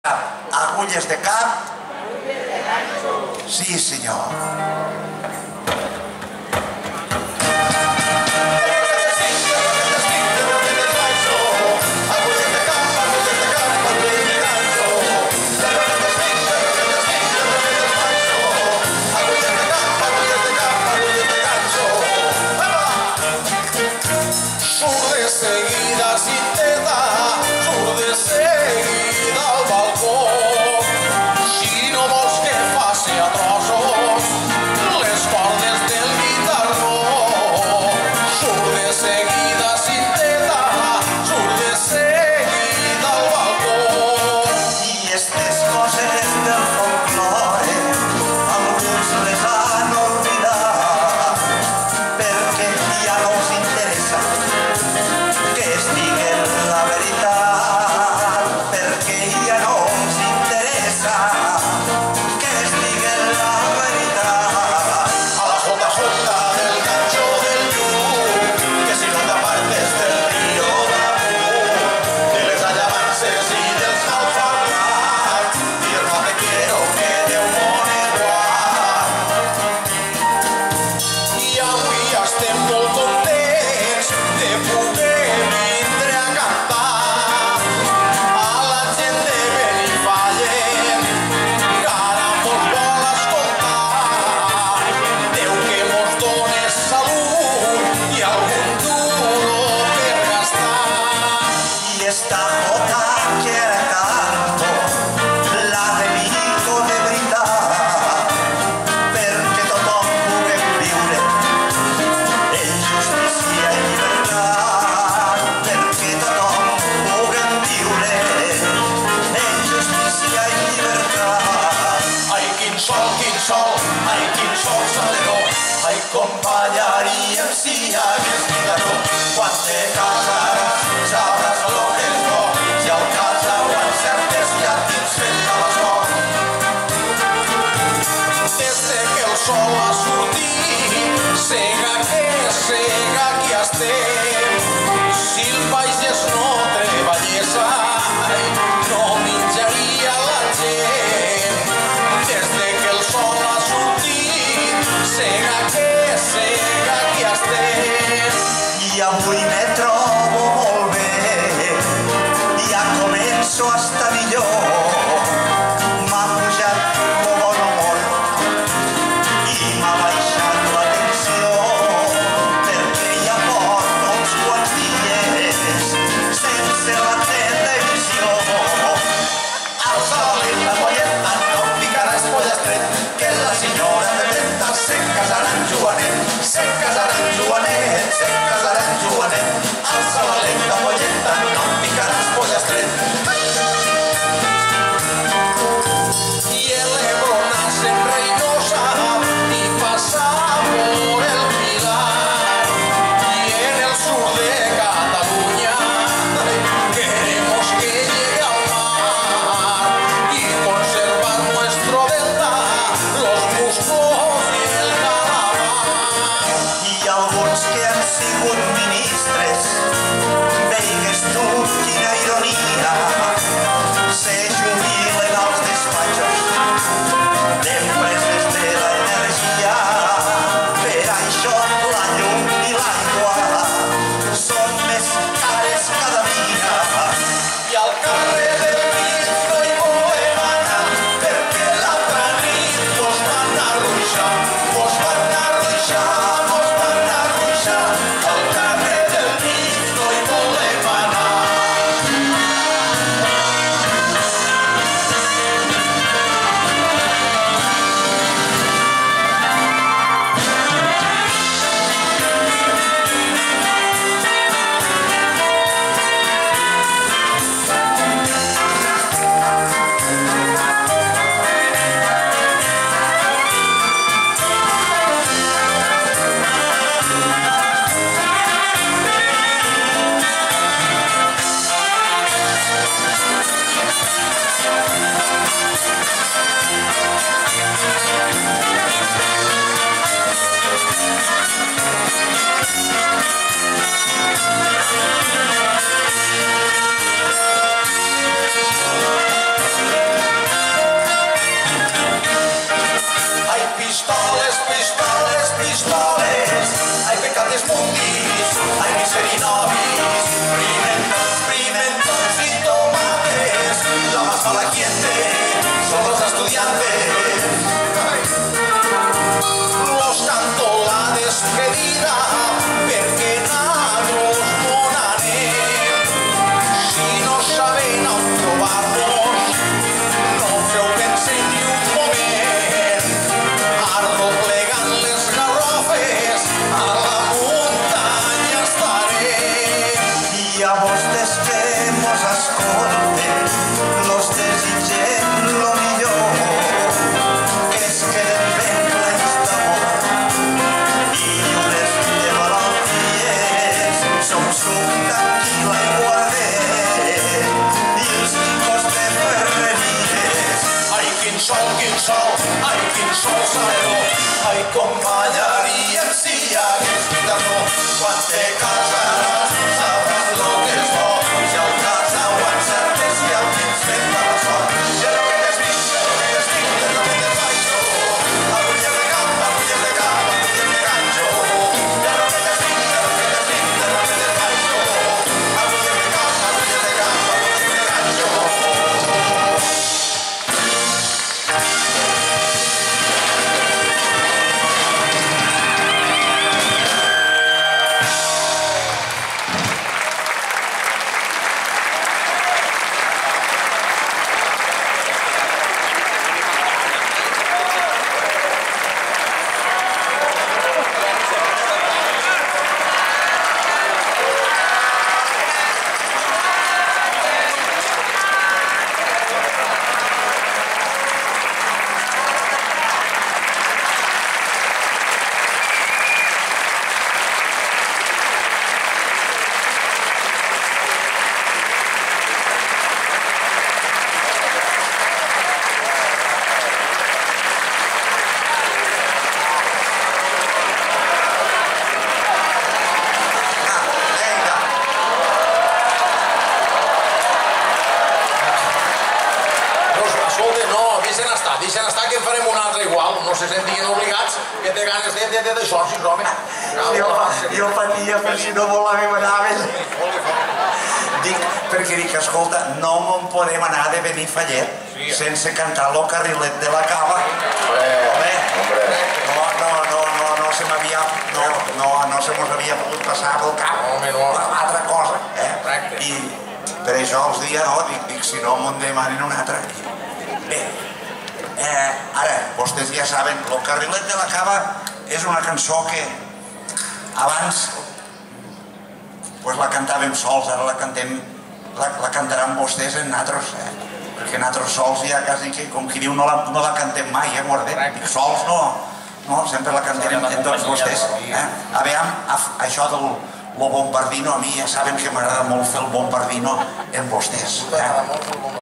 Agulles de cap. Sí, senyor. Avui me trobo molt bé, ja començo a estar millor. M'ha pujat molt bon humor i la gente, son los estudiantes. Los canto la despedida perquè nosaltres bon anem. Si no saben on trobar-nos, no feu pensar ni un moment. Ardo plegant les garrofes, a la muntanya estarem. I a vostès que mos escolten, los desitgem lo millor, que es queden ben plens d'amor i lliures de malalties. Som suc d'anguila i guardet i els xicos de ferreries. Ai, quin sol, ai, quin sol sereno, ai, com ballaríem si hi hagués vida no. Quan te casaràs sabràs lo que és bo, si al cas aguantar-te si el tens fet per la sort. De repente estic, de repente faig-ho, agulles de cap, agulles de cap, agulles de ganxo. De repente estic, de repente faig-ho, agulles de cap, agulles de cap, agulles de ganxo. Deixen estar que en farem un altre igual, no se sentiguin obligats, que té ganes d'això, sí, home. Jo patia per si no volàvem anar. Dic, perquè dic, escolta, no me'n podem anar de Benifallet sense cantar lo carrilet de la cava. Home, no se m'havia, no se mos havia pogut passar pel cap altra cosa, I per això els dies, dic, si no me'n demanen una altra. Bé, ara, vostès ja saben, el carrilet de la cava és una cançó que abans la cantàvem sols, ara la cantaran vostès en nosaltres, perquè nosaltres sols ja quasi que, com qui diu, no la cantem mai, guardet, sols no, sempre la cantem en tots vostès. A veure, això del bombardino, a mi ja saben que m'agrada molt fer el bombardino en vostès.